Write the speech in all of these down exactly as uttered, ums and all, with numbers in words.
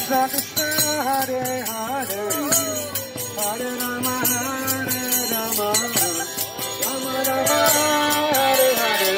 Krishna Krishna Hare Hare Hare Rama Hare Rama Rama Rama Hare Hare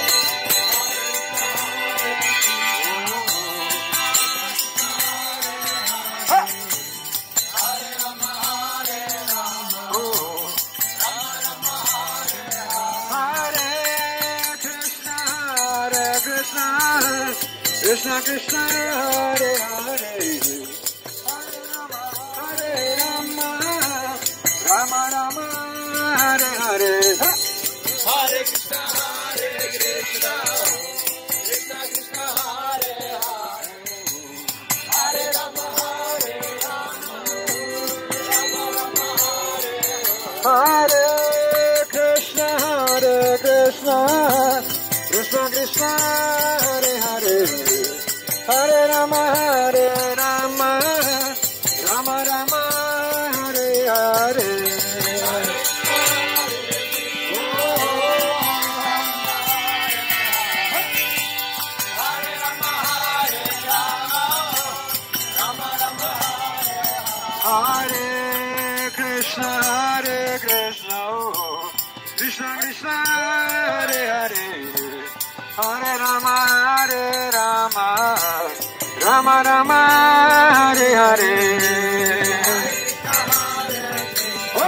Krishna Krishna Hare Hare Hare Rama Hare Rama Rama Rama Hare Hare Hare Krishna Hare Krishna Krishna Krishna Hare Hare Hare Rama Hare Rama Rama Rama Hare Hare Krishna Hare Krishna Krishna Krishna Hare Hare Hare Rama Hare Rama Rama Rama Hare Hare Hare Rama Hare Rama Rama Rama Hare Krishna Hare Krishna Krishna Krishna Hare Hare Hare Rama Hare Rama Rama Rama Hare Hare Oh, oh.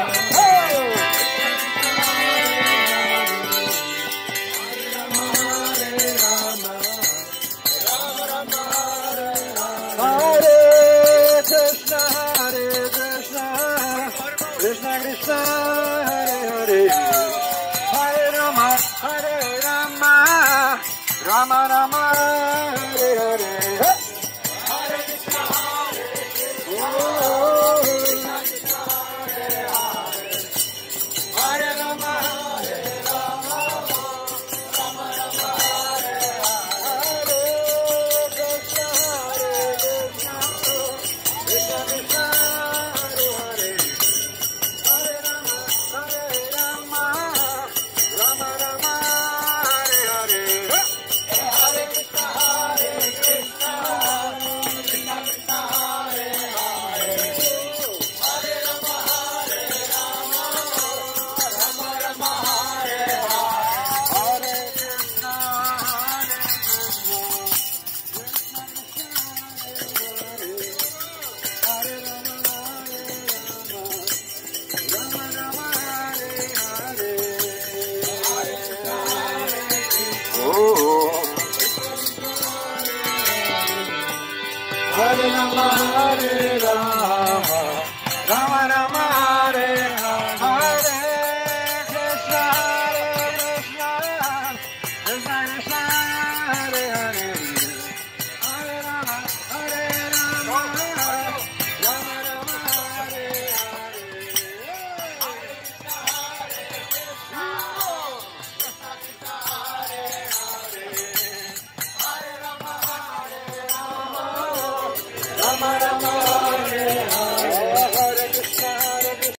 Hare Krishna Hare Krishna Krishna Krishna Hare Hare Hare Rama Hare Rama Rama Rama Hare Hare Hare Krishna Hare Krishna Krishna Krishna Hare Hare Hare Rama Hare Rama Rama Rama Hare Hare Krishna Hare Krishna Krishna Krishna Hare Hare Hare Rama Hare Rama Rama Rama Hare Hare Hare Krishna Hare Krishna Krishna Krishna Hare Hare Hare Rama Hare Rama Rama Rama Hare Hare Krishna Hare Krishna Krishna Krishna Hare Hare Rama Hare Rama Rama Rama Hare Hare Oh Hare Rama Hare Rama Rama Rama